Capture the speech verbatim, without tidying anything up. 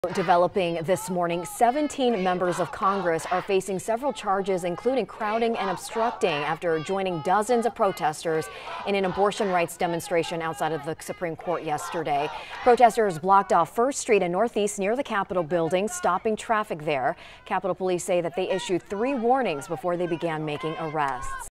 Developing this morning, seventeen members of Congress are facing several charges, including crowding and obstructing, after joining dozens of protesters in an abortion rights demonstration outside of the Supreme Court yesterday. Protesters blocked off First Street and Northeast near the Capitol building, stopping traffic there. Capitol Police say that they issued three warnings before they began making arrests.